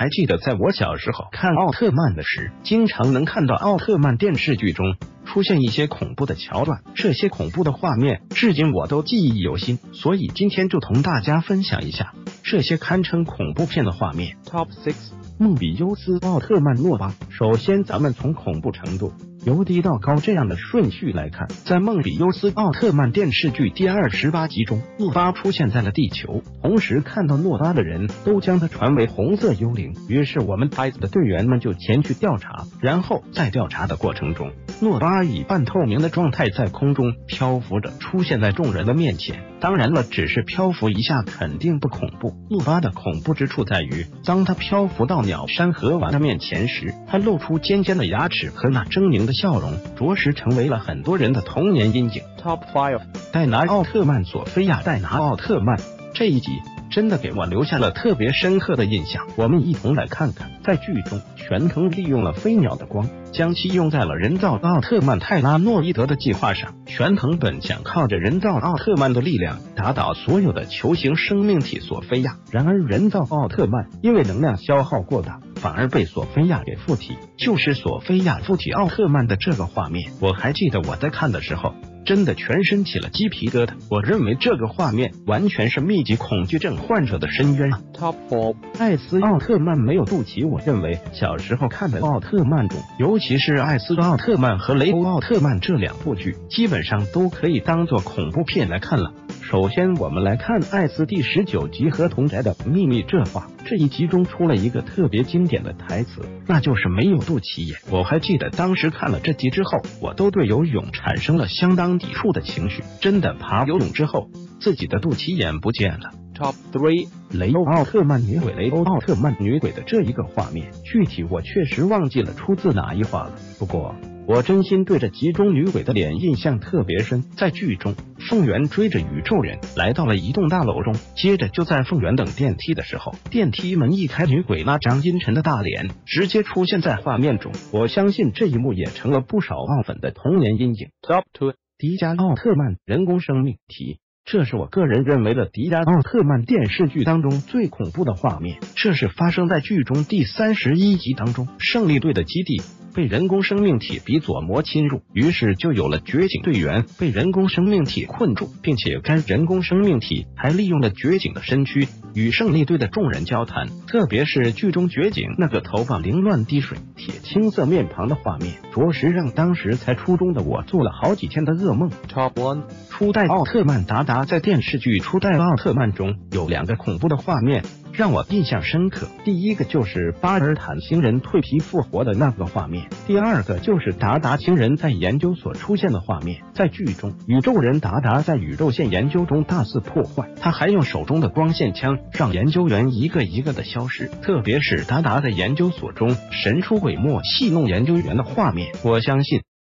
还记得在我小时候看奥特曼的时，经常能看到奥特曼电视剧中出现一些恐怖的桥段，这些恐怖的画面至今我都记忆犹新，所以今天就同大家分享一下这些堪称恐怖片的画面。 Top 6， 梦比优斯奥特曼诺巴。首先咱们从恐怖程度由低到高这样的顺序来看，在梦比优斯奥特曼电视剧第28集中，诺巴出现在了地球，同时看到诺巴的人都将他传为红色幽灵，于是我们派的队员们就前去调查，然后在调查的过程中，诺巴以半透明的状态在空中漂浮着出现在众人的面前。当然了，只是漂浮一下肯定不恐怖，诺巴的恐怖之处在于，当他漂浮到鸟山和丸的面前时，他露出尖尖的牙齿和那狰狞的笑容，着实成为了很多人的童年阴影。 Top 5， 戴拿奥特曼索菲亚。戴拿奥特曼这一集真的给我留下了特别深刻的印象，我们一同来看看。在剧中，全藤利用了飞鸟的光，将其用在了人造奥特曼泰拉诺伊德的计划上。全藤本想靠着人造奥特曼的力量打倒所有的球形生命体索菲亚，然而人造奥特曼因为能量消耗过大，反而被索菲亚给附体，就是索菲亚附体奥特曼的这个画面，我还记得我在看的时候真的全身起了鸡皮疙瘩，我认为这个画面完全是密集恐惧症患者的深渊啊。Top 4， 艾斯奥特曼没有肚脐。我认为小时候看的奥特曼中，尤其是艾斯奥特曼和雷欧奥特曼这两部剧，基本上都可以当做恐怖片来看了。首先我们来看艾斯第19集合同宅的秘密这话，这一集中出了一个特别经典的台词，那就是没有肚脐眼。我还记得当时看了这集之后，我都对游泳产生了相当抵触的情绪，真的爬游泳之后自己的肚脐眼不见了。Top 3， 雷欧奥特曼女鬼。雷欧奥特曼女鬼的这一个画面，具体我确实忘记了出自哪一话了，不过我真心对这集中女鬼的脸印象特别深。在剧中，凤元追着宇宙人来到了一栋大楼中，接着就在凤元等电梯的时候，电梯门一开，女鬼那张阴沉的大脸直接出现在画面中，我相信这一幕也成了不少奥粉的童年阴影。Top 2， 迪迦奥特曼人工生命体。这是我个人认为的迪迦奥特曼电视剧当中最恐怖的画面，这是发生在剧中第31集当中，胜利队的基地被人工生命体比佐魔侵入，于是就有了绝景队员被人工生命体困住，并且该人工生命体还利用了绝景的身躯与胜利队的众人交谈，特别是剧中绝景那个头发凌乱滴水、铁青色面庞的画面，着实让当时才初中的我做了好几天的噩梦。Top 1， 初代奥特曼达达。在电视剧初代奥特曼中有2个恐怖的画面让我印象深刻，第一个就是巴尔坦星人蜕皮复活的那个画面，第二个就是达达星人在研究所出现的画面。在剧中，宇宙人达达在宇宙线研究中大肆破坏，他还用手中的光线枪让研究员一个一个的消失，特别是达达在研究所中神出鬼没戏弄研究员的画面，我相信